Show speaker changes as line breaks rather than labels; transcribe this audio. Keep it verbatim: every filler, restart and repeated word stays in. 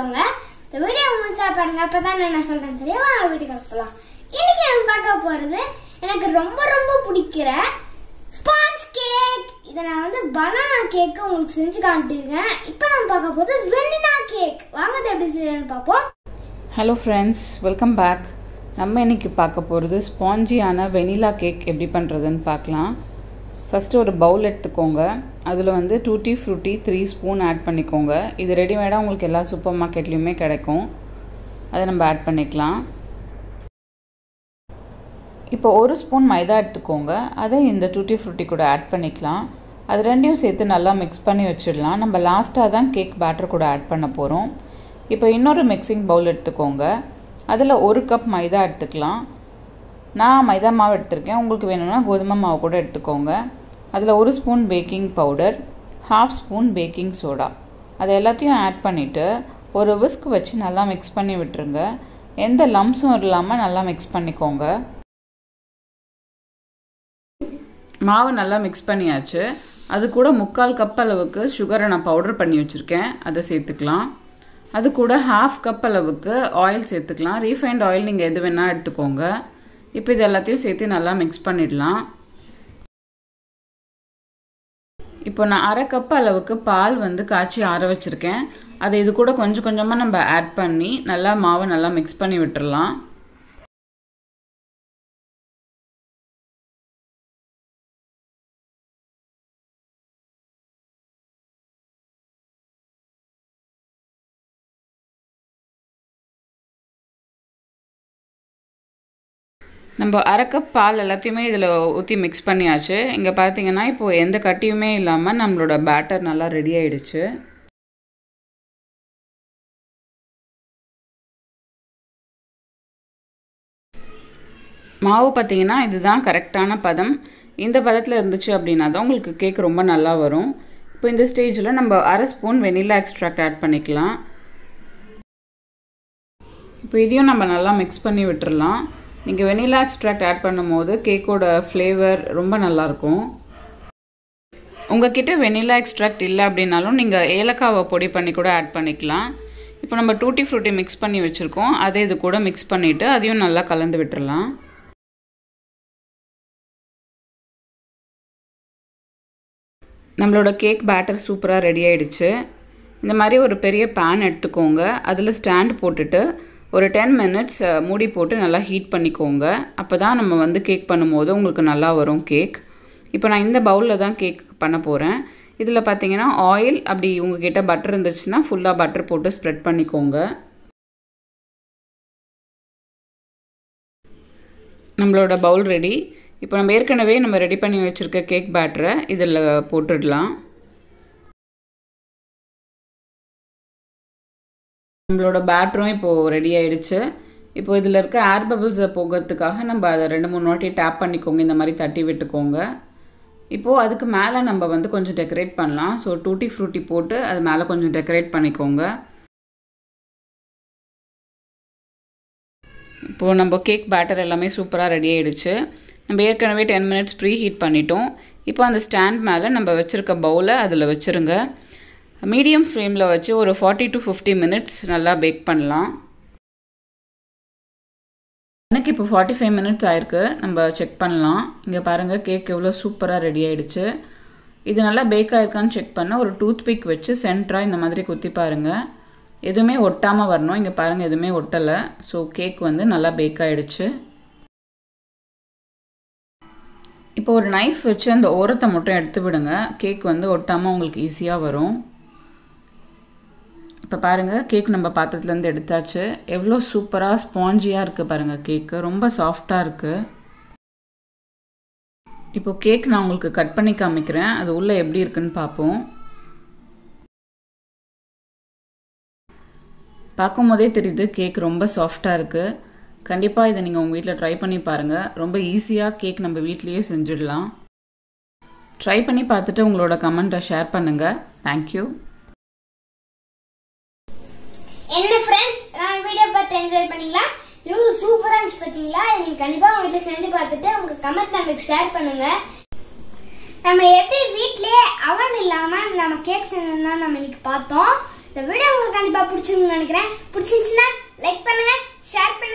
பண்ணிக்கோங்க. இந்த வீடியோ முழுசா பாருங்க, அப்பதான் நான் சொல்றேன் தெரியும். வாங்க வீடியோ போகலாம். இன்னைக்கு நான் பார்க்க போறது எனக்கு ரொம்ப ரொம்ப பிடிக்கிற ஸ்பாஞ்ச் கேக். இதை நான் வந்து பனானா கேக் உங்களுக்கு செஞ்சு காமிட்டிருக்கேன். இப்போ நான் பார்க்க போது வெண்ணிலா கேக். வாங்க அதை எப்படி செய்யணும்னு பார்ப்போம்.
Hello friends, welcome back. நம்ம இன்றைக்கி பார்க்க போகிறது ஸ்பாஞ்சியான வெனிலா கேக் எப்படி பண்ணுறதுன்னு பார்க்கலாம். ஃபஸ்ட்டு ஒரு பவுல் எடுத்துக்கோங்க. அதில் வந்து tutti frutti three spoon add பண்ணிக்கோங்க. இது ரெடிமேடாக உங்களுக்கு எல்லா சூப்பர் மார்க்கெட்லேயுமே கிடைக்கும். அதை நம்ம ஆட் பண்ணிக்கலாம். இப்போ ஒரு ஸ்பூன் மைதா எடுத்துக்கோங்க. அதை இந்த டூட்டி ஃப்ரூட்டி கூட ஆட் பண்ணிக்கலாம். அது ரெண்டையும் சேர்த்து நல்லா மிக்ஸ் பண்ணி வச்சிடலாம். நம்ம லாஸ்ட்டாக தான் கேக் பேட்டர் கூட ஆட் பண்ண போகிறோம். இப்போ இன்னொரு மிக்சிங் பவுல் எடுத்துக்கோங்க. அதில் ஒரு கப் மைதா எடுத்துக்கலாம். நான் மைதா மாவு எடுத்திருக்கேன். உங்களுக்கு வேணும்னா கோதுமை மாவு கூட எடுத்துக்கோங்க. அதில் ஒரு spoon baking powder, half spoon baking soda, அதை எல்லாத்தையும் ஆட் பண்ணிவிட்டு ஒரு விஸ்க் வச்சு நல்லா மிக்ஸ் பண்ணி விட்டுருங்க. எந்த லம்ஸும் இல்லாமல் நல்லா மிக்ஸ் பண்ணிக்கோங்க. மாவு நல்லா மிக்ஸ் பண்ணியாச்சு. அது கூட முக்கால் கப் அளவுக்கு சுகரை நான் பவுடர் பண்ணி வச்சுருக்கேன். அதை சேர்த்துக்கலாம். அது கூட ஹாஃப் கப் அளவுக்கு ஆயில் சேர்த்துக்கலாம். ரீஃபைண்ட் ஆயில் நீங்கள் எது வேணால் எடுத்துக்கோங்க. இப்போ இது எல்லாத்தையும் சேர்த்து நல்லா மிக்ஸ் பண்ணிடலாம். இப்போ நான் அரை கப் அளவுக்கு பால் வந்து காய்ச்சி ஆற வச்சுருக்கேன். அதை இது கூட கொஞ்சம் கொஞ்சமாக நம்ம ஆட் பண்ணி நல்லா மாவை நல்லா மிக்ஸ் பண்ணி விட்டுடலாம். நம்ம அரை கப் பால் எல்லாத்தையுமே இதில் ஊற்றி மிக்ஸ் பண்ணியாச்சு. இங்கே பார்த்தீங்கன்னா இப்போது எந்த கட்டியுமே இல்லாமல் நம்மளோட பேட்டர் நல்லா ரெடி ஆகிடுச்சு. மாவு பார்த்தீங்கன்னா இதுதான் கரெக்டான பதம். இந்த பதத்தில் இருந்துச்சு அப்படின்னா தான் உங்களுக்கு கேக் ரொம்ப நல்லா வரும். இப்போ இந்த ஸ்டேஜில் நம்ம அரை ஸ்பூன் வெனிலா எக்ஸ்ட்ராக்ட் ஆட் பண்ணிக்கலாம். இப்போ இதையும் நம்ம நல்லா மிக்ஸ் பண்ணி விட்டுறலாம். நீங்கள் வெனிலா எக்ஸ்ட்ராக்ட் ஆட் பண்ணும்போது கேக்கோட ஃப்ளேவர் ரொம்ப நல்லாயிருக்கும். உங்கள்கிட்ட வெனிலா எக்ஸ்ட்ராக்ட் இல்லை அப்படின்னாலும் நீங்கள் ஏலக்காவை பொடி பண்ணி கூட ஆட் பண்ணிக்கலாம். இப்போ நம்ம டூட்டி ஃப்ரூட்டி மிக்ஸ் பண்ணி வச்சுருக்கோம். அதை இது கூட மிக்ஸ் பண்ணிவிட்டு அதையும் நல்லா கலந்து விட்டுறலாம். நம்மளோட கேக் பேட்டர் சூப்பராக ரெடி ஆகிடுச்சு. இந்த மாதிரி ஒரு பெரிய பேன் எடுத்துக்கோங்க. அதில் ஸ்டாண்ட் போட்டுட்டு ஒரு டென் மினிட்ஸ் மூடி போட்டு நல்லா ஹீட் பண்ணிக்கோங்க. அப்போ தான் நம்ம வந்து கேக் பண்ணும்போது உங்களுக்கு நல்லா வரும் கேக். இப்போ நான் இந்த பவுலில் தான் கேக் பண்ண போகிறேன். இதில் பார்த்தீங்கன்னா ஆயில், அப்படி உங்ககிட்ட பட்டர் இருந்துச்சுன்னா ஃபுல்லாக பட்டர் போட்டு ஸ்ப்ரெட் பண்ணிக்கோங்க. நம்மளோட பவுல் ரெடி. இப்போ நம்ம ஏற்கனவே நம்ம ரெடி பண்ணி வச்சுருக்க கேக் பேட்டரை இதில் போட்டுடலாம். நம்மளோட பேட்டரும் இப்போது ரெடி ஆகிடுச்சு. இப்போ இதில் இருக்க ஏர் பபிள்ஸை போகிறதுக்காக நம்ம அதை ரெண்டு மூணு வாட்டி டேப் பண்ணிக்கோங்க. இந்த மாதிரி தட்டி விட்டுக்கோங்க. இப்போது அதுக்கு மேலே நம்ம வந்து கொஞ்சம் டெக்கரேட் பண்ணலாம். ஸோ டூட்டி ஃப்ரூட்டி போட்டு அது மேலே கொஞ்சம் டெக்கரேட் பண்ணிக்கோங்க. இப்போது நம்ம கேக் பேட்டர் எல்லாமே சூப்பராக ரெடி ஆகிடுச்சு. நம்ம ஏற்கனவே டென் மினிட்ஸ் ப்ரீ ஹீட் பண்ணிட்டோம். இப்போ அந்த ஸ்டாண்ட் மேலே நம்ம வச்சுருக்க பவுலை அதில் வச்சுருங்க. மீடியம் ஃப்ளேமில் வச்சு ஒரு ஃபார்ட்டி டு ஃபிஃப்டி மினிட்ஸ் நல்லா பேக் பண்ணலாம். எனக்கு இப்போ ஃபார்ட்டி ஃபைவ் மினிட்ஸ் ஆயிருக்கு. நம்ம செக் பண்ணலாம். இங்கே பாருங்கள் கேக் எவ்வளோ சூப்பராக ரெடி ஆகிடுச்சு. இது நல்லா பேக் ஆகிருக்கான்னு செக் பண்ண ஒரு டூத் பிக் வச்சு சென்டராக இந்த மாதிரி குத்தி பாருங்கள். எதுவுமே ஒட்டாமல் வரணும். இங்கே பாருங்கள் எதுவுமே ஒட்டலை. ஸோ கேக் வந்து நல்லா பேக் ஆகிடுச்சு. இப்போ ஒரு நைஃப் வச்சு அந்த ஓரத்தை மட்டும் எடுத்து விடுங்க. கேக் வந்து ஒட்டாமல் உங்களுக்கு ஈஸியாக வரும். இப்போ பாருங்கள் கேக் நம்ம பாத்திரத்துலேருந்து எடுத்தாச்சு. எவ்வளோ சூப்பராக ஸ்பாஞ்சியாக இருக்குது பாருங்கள். கேக்கு ரொம்ப சாஃப்டாக இருக்குது. இப்போ கேக் நான் உங்களுக்கு கட் பண்ணி காமிக்கிறேன். அது உள்ளே எப்படி இருக்குன்னு பார்ப்போம். பார்க்கும் போதே தெரியுது கேக் ரொம்ப சாஃப்டாக இருக்குது. கண்டிப்பாக இதை நீங்கள் உங்கள் வீட்டில் ட்ரை பண்ணி பாருங்கள். ரொம்ப ஈஸியாக கேக் நம்ம வீட்லேயே செஞ்சிடலாம். ட்ரை பண்ணி பார்த்துட்டு உங்களோட கமெண்ட்டை ஷேர் பண்ணுங்கள். தேங்க்யூ.
என்னோட ஃப்ரெண்ட்ஸ், நான் வீடியோ பார்த்து என்ஜாய் பண்ணீங்களா? இவ்வளோ சூப்பராக இருந்துச்சு பார்த்தீங்களா? நீங்கள் கண்டிப்பாக உங்கள் வீட்டில் செஞ்சு பார்த்துட்டு உங்கள் கமெண்ட் நம்மளுக்கு ஷேர் பண்ணுங்கள். நம்ம எப்படி வீட்டிலே அவன் இல்லாமல் நம்ம கேக் செஞ்சோம்னா நம்ம இன்னைக்கு பார்த்தோம். இந்த வீடியோ உங்களுக்கு கண்டிப்பா பிடிச்சிருக்கும்னு நினைக்கிறேன். பிடிச்சிருந்துச்சுன்னா லைக் பண்ணுங்க, ஷேர் பண்ணுங்க.